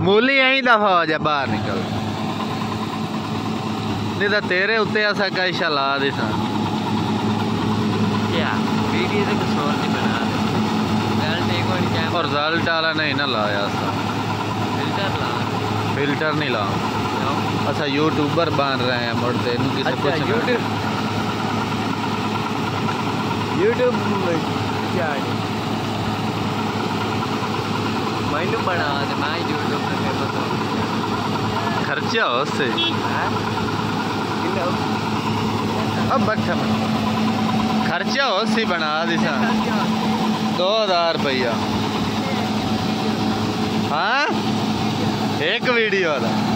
मूली यही दफा हो जा बाहर निकल नहीं तो तेरे उत्ते ऐसा कई शला दी सा क्या वीडियो तो कुछ और नहीं बना और रिजल्ट वाला नहीं ना लाया सा फिल्टर नहीं ला अच्छा यूट्यूबर बन रहे हैं मुड़ते किसी कुछ यूट्यूब क्या मैंने बना दे मैं यूट्यूब पे फेमस हो खर्चा हो उससे अब बैठा खर्चा हो उससे बना दिशा 2000 रुपया हाँ एक वीडियो वाला